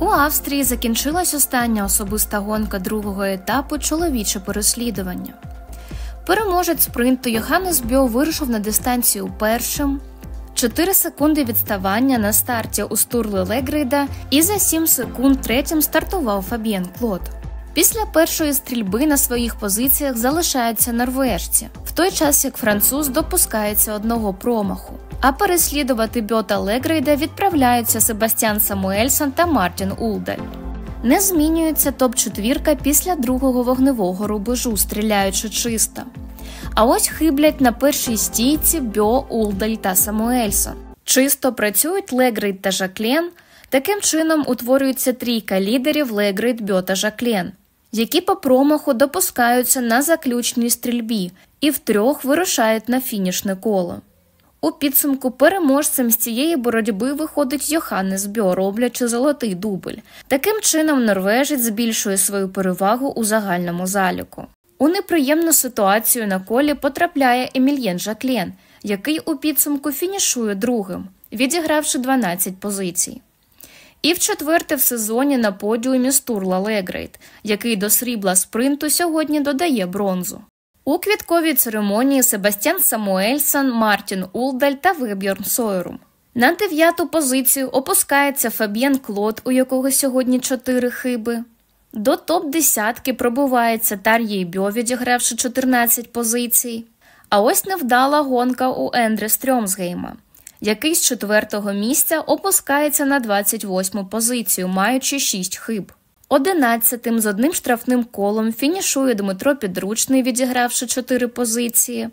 У Австрії закінчилась остання особиста гонка другого етапу «Чоловіче переслідування». Переможець спринту Йоханнес Бьо вирушив на дистанцію першим, 4 секунди відставання на старті у Стурли Легрейда і за 7 секунд третім стартував Фаб'єн Клод. Після першої стрільби на своїх позиціях залишаються норвежці, в той час як француз допускається одного промаху. А переслідувати Бьо та Легрейда відправляються Себастьян Самуельсон та Мартін Улдаль. Не змінюється топ-4 після другого вогневого рубежу, стріляючи чисто. А ось хиблять на першій стійці Бьо, Улдаль та Самуельсон. Чисто працюють Легрейд та Жаклен, таким чином утворюється трійка лідерів Легрейд, Бьо та Жаклен, які по промаху допускаються на заключній стрільбі і втрьох вирушають на фінішне коло. У підсумку переможцем з цієї боротьби виходить Йоханнес Бьо, роблячи золотий дубль. Таким чином норвежець збільшує свою перевагу у загальному заліку. У неприємну ситуацію на колі потрапляє Емільєн Жаклен, який у підсумку фінішує другим, відігравши 12 позицій. І вчетверте в сезоні на подіумі Стурла Легрейд, який до срібла спринту сьогодні додає бронзу. У квітковій церемонії Себастьян Самуельсон, Мартін Улдаль та Веб'єрн Сойрум. На 9-ту позицію опускається Фаб'єн Клод, у якого сьогодні 4 хиби. До топ-10 пробивається Тар'є Бьо, відігравши 14 позицій. А ось невдала гонка у Ендре Стрьомсгейма, який з 4-го місця опускається на 28-му позицію, маючи 6 хиб. 11-тим з одним штрафним колом фінішує Дмитро Підручний, відігравши 4 позиції.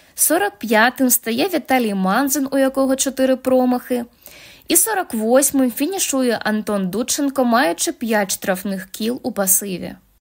45-тим стає Віталій Манзин, у якого 4 промахи. І 48-м фінішує Антон Дудченко, маючи 5 штрафних кіл у пасиві.